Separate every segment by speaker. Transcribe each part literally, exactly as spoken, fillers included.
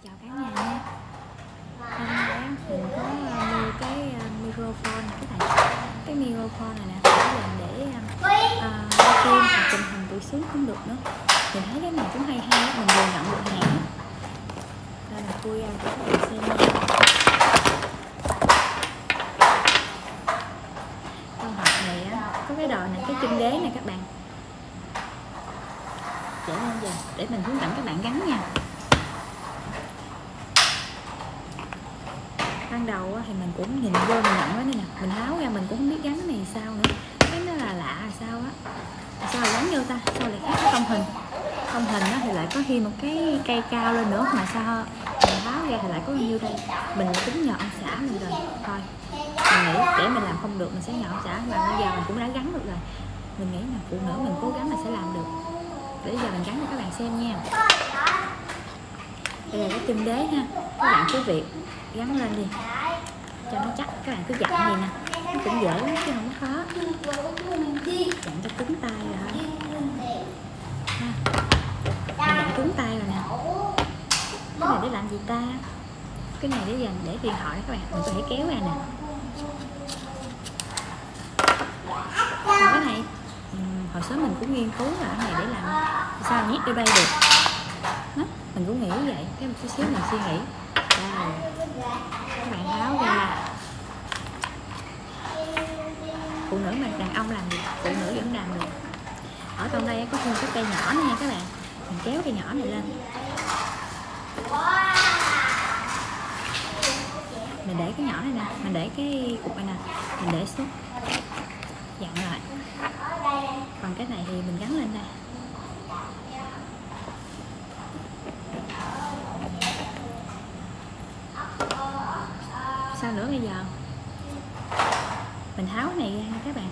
Speaker 1: Chào cả nhà nha. Hôm nay á, mình có uh, mua cái uh, microphone này, cái này cái microphone này nè, để làm để uh, quay phim hoặc chụp hình tự sướng cũng được nữa. Mình thấy cái này cũng hay hay á, mình vừa nhận được hàng á, nên là khui ra cho các bạn xem nha. Trong hộp này á, có cái đồ này, cái chân đế này các bạn. Để lên giờ để mình hướng dẫn các bạn gắn nha. Ban đầu thì mình cũng nhìn vô mình nhận cái này nè, mình tháo ra mình cũng không biết gắn cái này sao nữa, cái nó là lạ sao á, sao lại gắn vô ta, sao lại khác cái tông hình tông hình đó thì lại có thêm một cái cây cao lên nữa, mà sao mình tháo ra thì lại có nhiêu đây. Mình tính nhờ ông xã mình rồi, thôi mình nghĩ để mình làm không được mình sẽ nhờ ông xã, mà bây giờ mình cũng đã gắn được rồi, mình nghĩ là phụ nữ mình cố gắng là sẽ làm được. Để giờ mình gắn cho các bạn xem nha. Đây là cái chân đế ha, các bạn cứ việc gắn lên đi cho nó chắc. Các bạn cứ dặn gì nè, nó cũng dễ lắm chứ không khó, dặn cho cứng tay rồi ha. Mình dặn cứng tay rồi nè. Cái này để làm gì ta? Cái này để dành để điện thoại các bạn, mình có thể kéo ra nè. Còn cái này hồi sớm mình cũng nghiên cứu là cái này để làm sao nhét vô đây được đó, mình cũng nghĩ vậy, cái một chút xíu mình suy nghĩ đây, các bạn tháo ra. Phụ nữ mà đàn ông làm gì phụ nữ vẫn làm được. Ở trong đây có thêm cái cây nhỏ này nha các bạn, mình kéo cây nhỏ này lên, mình để cái nhỏ này nè, mình để cái cục này nè, mình để xuống dặn lại. Còn cái này thì mình gắn lên đây. Sao nữa bây giờ? Mình tháo cái này ra ha các bạn.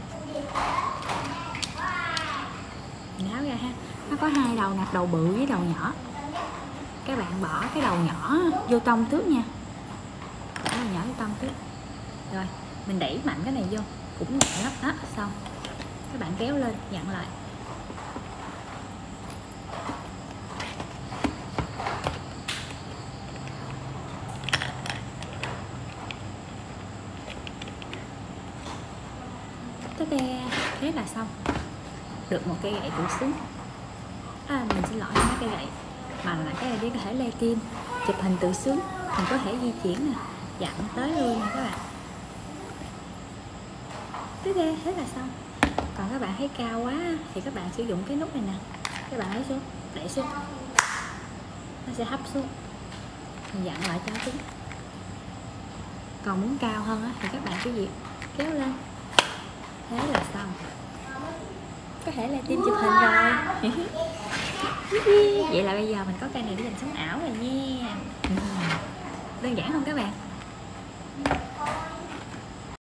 Speaker 1: Mình tháo ra ha. Nó có hai đầu nè, đầu bự với đầu nhỏ. Các bạn bỏ cái đầu nhỏ vô trong trước nha. Bỏ đầu nhỏ vô trong trước. Rồi, mình đẩy mạnh cái này vô, cũng nhẹ lắm đó, xong. Các bạn kéo lên, dặn lại. Thế là xong, được một cây gậy tự sướng. À, mình xin lỗi mấy cây gậy mà là cái này để có thể leo kim, chụp hình tự sướng, mình có thể di chuyển nè, dặn tới luôn nè các bạn. Thế đây, thế là xong. Còn các bạn thấy cao quá thì các bạn sử dụng cái nút này nè, các bạn lấy xuống, đẩy xuống, nó sẽ hấp xuống, mình dặn lại cho cứng. Còn muốn cao hơn á thì các bạn cứ việc kéo lên. Thế là xong, có thể là team chụp hình rồi. Vậy là bây giờ mình có cây này để dành sống ảo rồi nha. Đơn giản không các bạn?